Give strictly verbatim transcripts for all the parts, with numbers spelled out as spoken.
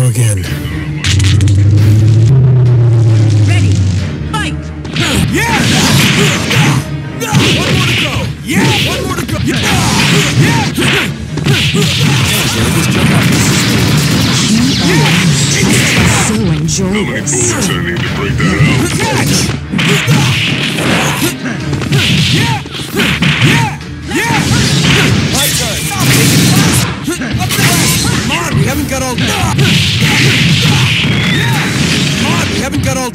go again. Ready, fight! Yeah! One more to go! Yeah! One more to go! Yeah! Yeah! So enjoy How many this. bullets I need to break that out? Catch! Yeah! Yeah! Yeah! My turn! Up there! Come on, we haven't got all... Come on, we haven't got all...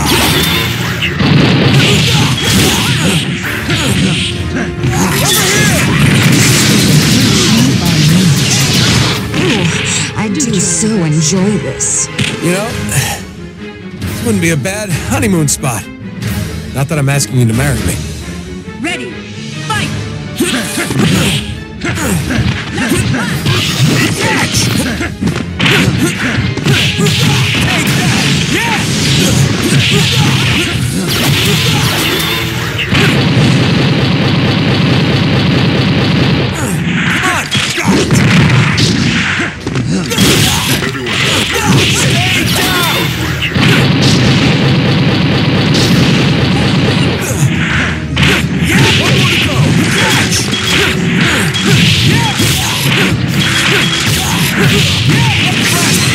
I do so enjoy this. You know, this wouldn't be a bad honeymoon spot. Not that I'm asking you to marry me. Ready, fight! Catch! Take that! Yeah! Come on! Got it! Stay down! Yeah, one more to go! Catch! Yeah! Yeah, up front!